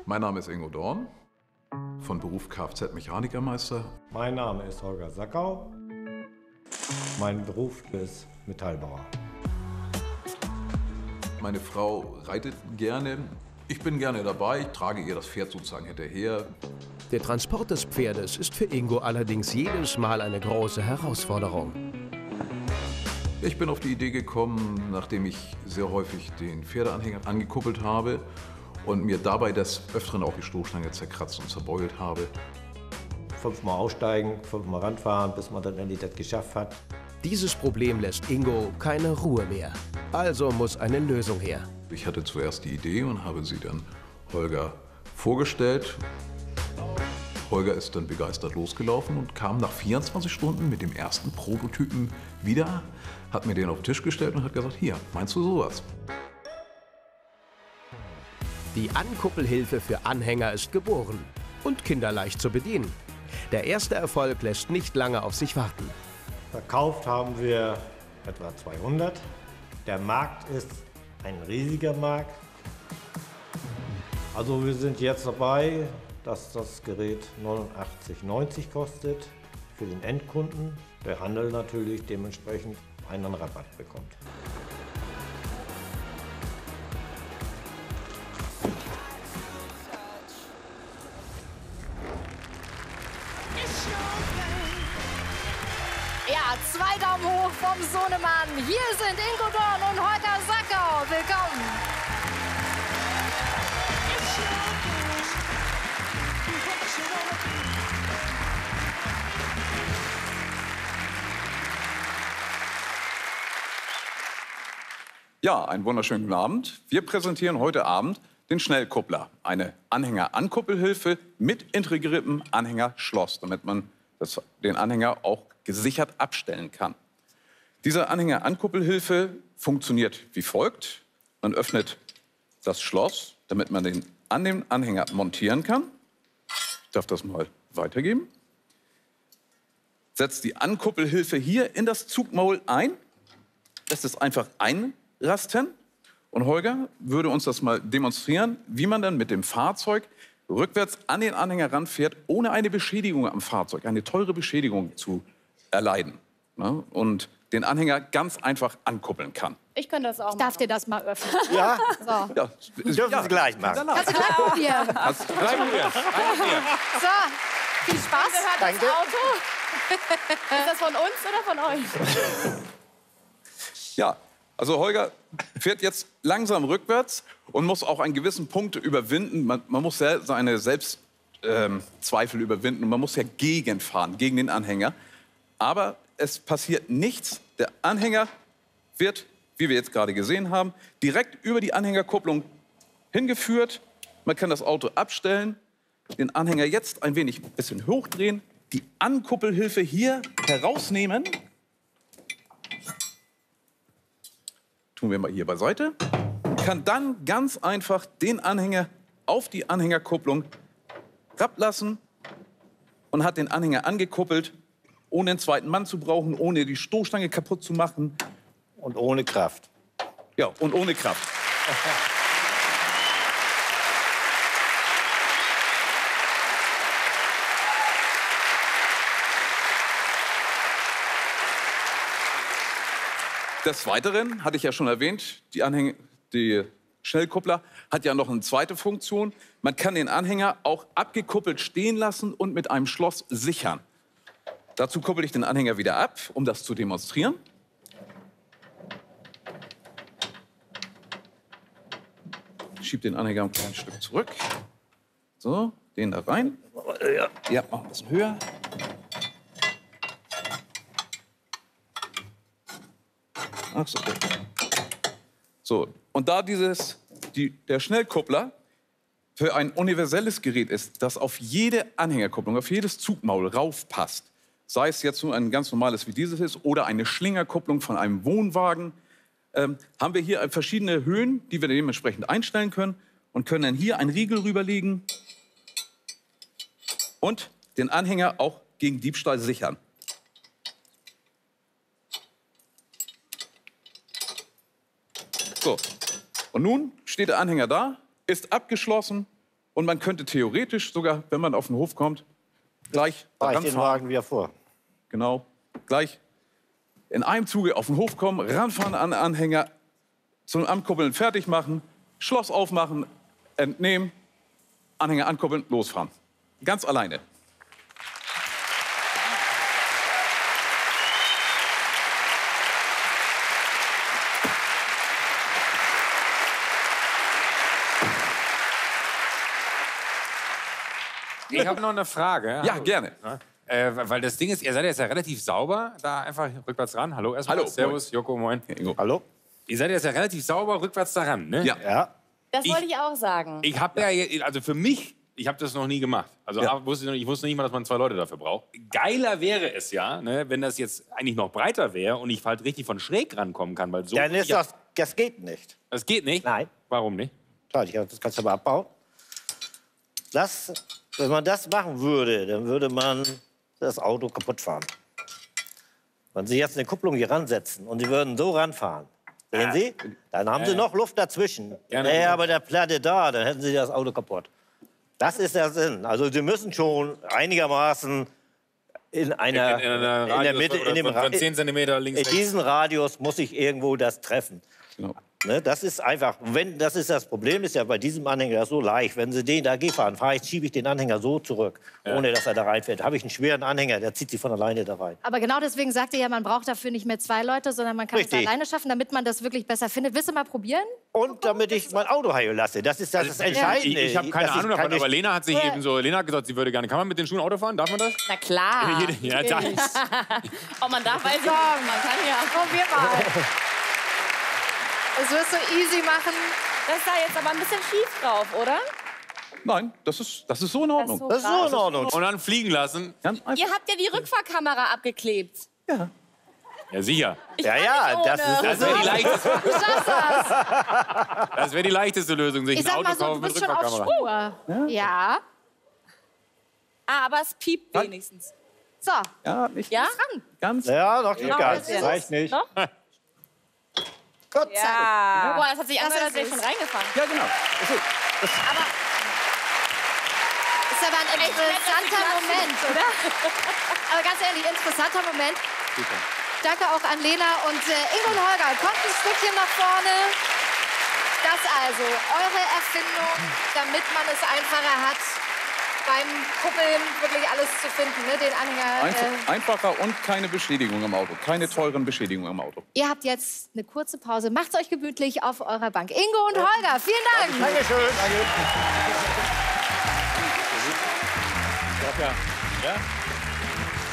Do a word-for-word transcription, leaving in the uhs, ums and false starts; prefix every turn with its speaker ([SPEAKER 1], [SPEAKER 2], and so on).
[SPEAKER 1] Mein Name ist Ingo Dorn, von Beruf Kfz-Mechanikermeister.
[SPEAKER 2] Mein Name ist Holger Sackau. Mein Beruf ist Metallbauer.
[SPEAKER 1] Meine Frau reitet gerne. Ich bin gerne dabei, ich trage ihr das Pferd sozusagen hinterher.
[SPEAKER 3] Der Transport des Pferdes ist für Ingo allerdings jedes Mal eine große Herausforderung.
[SPEAKER 1] Ich bin auf die Idee gekommen, nachdem ich sehr häufig den Pferdeanhänger angekuppelt habe und mir dabei des Öfteren auch die Stoßstange zerkratzt und zerbeult habe.
[SPEAKER 2] Fünfmal aussteigen, fünfmal ranfahren, bis man dann endlich das geschafft hat.
[SPEAKER 3] Dieses Problem lässt Ingo keine Ruhe mehr. Also muss eine Lösung her.
[SPEAKER 1] Ich hatte zuerst die Idee und habe sie dann Holger vorgestellt. Holger ist dann begeistert losgelaufen und kam nach vierundzwanzig Stunden mit dem ersten Prototypen wieder, hat mir den auf den Tisch gestellt und hat gesagt, hier, meinst du sowas?
[SPEAKER 3] Die Ankuppelhilfe für Anhänger ist geboren und kinderleicht zu bedienen. Der erste Erfolg lässt nicht lange auf sich warten.
[SPEAKER 2] Verkauft haben wir etwa zweihundert. Der Markt ist ein riesiger Markt. Also wir sind jetzt dabei, dass das Gerät neunundachtzig neunzig kostet für den Endkunden. Der Handel natürlich dementsprechend einen Rabatt bekommt.
[SPEAKER 4] Ja, zwei Daumen hoch vom Sohnemann. Hier sind Ingo Dorn und Holger Sackau. Willkommen.
[SPEAKER 5] Ja, einen wunderschönen guten Abend. Wir präsentieren heute Abend den Schnellkuppler. Eine Anhänger-Ankuppelhilfe mit integriertem Anhängerschloss, damit man das, den Anhänger auch gesichert abstellen kann. Diese Anhänger-Ankuppelhilfe funktioniert wie folgt. Man öffnet das Schloss, damit man den an den Anhänger montieren kann. Ich darf das mal weitergeben. Setzt die Ankuppelhilfe hier in das Zugmaul ein. Lässt es einfach einrasten. Und Holger würde uns das mal demonstrieren, wie man dann mit dem Fahrzeug rückwärts an den Anhänger ranfährt, ohne eine Beschädigung am Fahrzeug, eine teure Beschädigung zu erleiden. Ne? Und den Anhänger ganz einfach ankuppeln kann.
[SPEAKER 4] Ich könnte das auch. Ich darf dir das mal öffnen.
[SPEAKER 2] Ja,
[SPEAKER 4] So.
[SPEAKER 5] Ja,
[SPEAKER 2] wir dürfen
[SPEAKER 5] ja.
[SPEAKER 2] es gleich machen.
[SPEAKER 4] Kannst du gleich probieren.
[SPEAKER 5] Hast du gleich probiert.
[SPEAKER 4] So, viel Spaß. Gehört das
[SPEAKER 2] Danke.
[SPEAKER 4] Auto? Ist das von uns oder von euch?
[SPEAKER 5] Ja, also Holger fährt jetzt langsam rückwärts und muss auch einen gewissen Punkt überwinden. Man, man muss ja seine Selbstzweifel ähm, überwinden und man muss ja gegenfahren, gegen den Anhänger. Aber es passiert nichts. Der Anhänger wird, wie wir jetzt gerade gesehen haben, direkt über die Anhängerkupplung hingeführt. Man kann das Auto abstellen, den Anhänger jetzt ein wenig ein bisschen hochdrehen, die Ankuppelhilfe hier herausnehmen. Tun wir mal hier beiseite. Kann dann ganz einfach den Anhänger auf die Anhängerkupplung herablassen und hat den Anhänger angekuppelt, ohne einen zweiten Mann zu brauchen, ohne die Stoßstange kaputt zu machen.
[SPEAKER 2] Und ohne Kraft.
[SPEAKER 5] Ja, und ohne Kraft. Des Weiteren, hatte ich ja schon erwähnt, die, Anhänger, die Schnellkuppler hat ja noch eine zweite Funktion. Man kann den Anhänger auch abgekuppelt stehen lassen und mit einem Schloss sichern. Dazu kuppel ich den Anhänger wieder ab, um das zu demonstrieren. Schieb den Anhänger ein kleines Stück zurück. So, den da rein. Ja, machen wir ein bisschen höher. Ach so. So, und da dieses, die, der Schnellkuppler für ein universelles Gerät ist, das auf jede Anhängerkupplung, auf jedes Zugmaul raufpasst, sei es jetzt nur ein ganz normales wie dieses ist oder eine Schlingerkupplung von einem Wohnwagen, ähm, haben wir hier verschiedene Höhen, die wir dementsprechend einstellen können und können dann hier einen Riegel rüberlegen und den Anhänger auch gegen Diebstahl sichern. So, und nun steht der Anhänger da, ist abgeschlossen Und man könnte theoretisch sogar, wenn man auf den Hof kommt, gleich
[SPEAKER 2] Fahr ich
[SPEAKER 5] daran
[SPEAKER 2] den
[SPEAKER 5] fahren.
[SPEAKER 2] Wagen wieder vor.
[SPEAKER 5] Genau, gleich in einem Zuge auf den Hof kommen, ranfahren an den Anhänger, zum Ankuppeln fertig machen, Schloss aufmachen, entnehmen, Anhänger ankuppeln, losfahren. Ganz alleine.
[SPEAKER 6] Ich habe noch eine Frage.
[SPEAKER 5] Ja, gerne.
[SPEAKER 6] Äh, weil das Ding ist, ihr seid jetzt ja relativ sauber. Da einfach rückwärts ran. Hallo erstmal.
[SPEAKER 5] Hallo,
[SPEAKER 6] Servus,
[SPEAKER 5] moin.
[SPEAKER 6] Joko, moin.
[SPEAKER 5] Ingo.
[SPEAKER 2] Hallo?
[SPEAKER 6] Ihr seid jetzt ja relativ sauber rückwärts daran, ne?
[SPEAKER 5] Ja.
[SPEAKER 2] Ja.
[SPEAKER 4] Das
[SPEAKER 6] Ich-
[SPEAKER 4] wollte ich auch sagen.
[SPEAKER 6] Ich habe ja, je- also für mich, ich habe das noch nie gemacht. Also
[SPEAKER 5] Ja.
[SPEAKER 6] A, wusste ich, noch, ich wusste nicht mal, dass man zwei Leute dafür braucht. Geiler wäre es ja, ne, wenn das jetzt eigentlich noch breiter wäre und ich halt richtig von schräg rankommen kann, weil so.
[SPEAKER 2] Dann ist
[SPEAKER 6] ja,
[SPEAKER 2] das, das geht nicht.
[SPEAKER 6] das geht nicht.
[SPEAKER 2] Nein.
[SPEAKER 6] Warum nicht?
[SPEAKER 2] Klar, ich- das kannst du aber abbauen. Das, wenn man das machen würde, dann würde man das Auto kaputt fahren. Wenn Sie jetzt eine Kupplung hier ransetzen und Sie würden so ranfahren, sehen Sie, dann haben Sie noch Luft dazwischen.
[SPEAKER 6] Gerne.
[SPEAKER 2] Ja, aber der Platte da, dann hätten Sie das Auto kaputt. Das ist der Sinn. Also Sie müssen schon einigermaßen in einer,
[SPEAKER 6] in, in, einer
[SPEAKER 2] in der
[SPEAKER 6] Radius
[SPEAKER 2] Mitte,
[SPEAKER 6] oder
[SPEAKER 2] in dem
[SPEAKER 6] von,
[SPEAKER 2] Ra-
[SPEAKER 6] von zehn Zentimeter links,
[SPEAKER 2] in
[SPEAKER 6] rechts.
[SPEAKER 2] diesem Radius muss ich irgendwo das treffen.
[SPEAKER 5] Genau.
[SPEAKER 2] Ne, das ist einfach, wenn, das ist das Problem, ist ja bei diesem Anhänger so leicht. Wenn Sie den da fahren, fahre ich, schiebe ich den Anhänger so zurück, ohne dass er da reinfährt. Habe ich einen schweren Anhänger, der zieht sich von alleine da rein.
[SPEAKER 4] Aber genau deswegen sagt ihr ja, man braucht dafür nicht mehr zwei Leute, sondern man kann es
[SPEAKER 2] Richtig.
[SPEAKER 4] alleine schaffen, damit man das wirklich besser findet. Willst du mal probieren?
[SPEAKER 2] Und damit ich mein Auto heile lasse. Das ist das, das
[SPEAKER 6] Ich,
[SPEAKER 2] Entscheidende.
[SPEAKER 6] ich habe keine
[SPEAKER 2] Das ist
[SPEAKER 6] Ahnung davon,
[SPEAKER 2] keine-
[SPEAKER 6] aber Lena hat sich
[SPEAKER 4] Ja.
[SPEAKER 6] eben so, Lena hat gesagt, sie würde gerne. Kann man mit den Schuhen Auto fahren? Darf man das?
[SPEAKER 7] Na klar.
[SPEAKER 6] Ja, da,
[SPEAKER 7] Ob man darf, weiß ich nicht. Man kann ja.
[SPEAKER 4] Probier mal. Das wirst du easy machen.
[SPEAKER 7] Das ist da jetzt aber ein bisschen schief drauf, oder?
[SPEAKER 5] Nein, das ist, das ist so in Ordnung.
[SPEAKER 2] Das ist so in Ordnung.
[SPEAKER 6] und dann fliegen lassen.
[SPEAKER 5] Ganz einfach.
[SPEAKER 7] Ihr habt ja die Rückfahrkamera abgeklebt.
[SPEAKER 6] Ja, sicher.
[SPEAKER 7] Ich
[SPEAKER 2] Ja,
[SPEAKER 7] kann
[SPEAKER 2] ja,
[SPEAKER 7] nicht ohne.
[SPEAKER 2] das ist
[SPEAKER 6] Das wäre die, leichteste-
[SPEAKER 4] Du schaffst das.
[SPEAKER 6] das wär die leichteste Lösung, sich
[SPEAKER 4] Ich
[SPEAKER 6] ein
[SPEAKER 4] sag
[SPEAKER 6] Auto
[SPEAKER 4] mal so, du
[SPEAKER 6] kaufen mit
[SPEAKER 4] bist schon auf
[SPEAKER 6] Rückfahrkamera.
[SPEAKER 4] Spur. Ja.
[SPEAKER 7] Ah, aber es piept wenigstens.
[SPEAKER 4] So,
[SPEAKER 5] Ja, nicht
[SPEAKER 7] Ja?
[SPEAKER 5] ganz.
[SPEAKER 2] Ja, noch nicht
[SPEAKER 7] Noch
[SPEAKER 2] ganz.
[SPEAKER 7] ein bisschen.
[SPEAKER 2] Reicht nicht.
[SPEAKER 7] Noch?
[SPEAKER 2] Gott sei Dank.
[SPEAKER 7] Ja. Boah, das hat sich
[SPEAKER 4] Das
[SPEAKER 7] angehört, als
[SPEAKER 4] ist
[SPEAKER 7] wäre ich
[SPEAKER 4] es.
[SPEAKER 7] schon reingefahren.
[SPEAKER 5] Ja, genau.
[SPEAKER 4] ist aber ein interessanter Moment, oder? Aber ganz ehrlich, interessanter Moment. Danke auch an Lena und äh, Ingo und Holger. Kommt ein Stückchen nach vorne. Das also, eure Erfindung, damit man es einfacher hat, beim Kuppeln wirklich alles zu finden, ne? Den Anhänger.
[SPEAKER 5] Einf
[SPEAKER 4] Äh,
[SPEAKER 5] einfacher und keine Beschädigung am Auto. Keine teuren Beschädigungen am Auto.
[SPEAKER 4] ihr habt jetzt eine kurze Pause. Macht's euch gemütlich auf eurer Bank. Ingo und Holger, vielen Dank.
[SPEAKER 2] Dankeschön.
[SPEAKER 6] Ja.